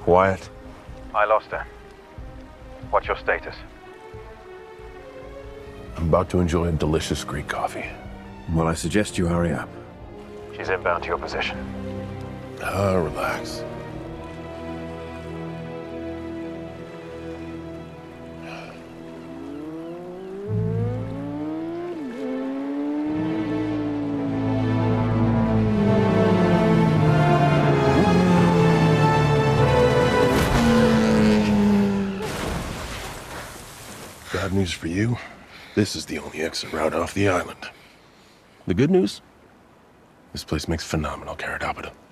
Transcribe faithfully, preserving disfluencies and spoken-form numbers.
Wyatt? I lost her. What's your status? I'm about to enjoy a delicious Greek coffee. Well, I suggest you hurry up. She's inbound to your position. Ah, relax. Bad news for you. This is the only exit route off the island. The good news? This place makes phenomenal carrot abita.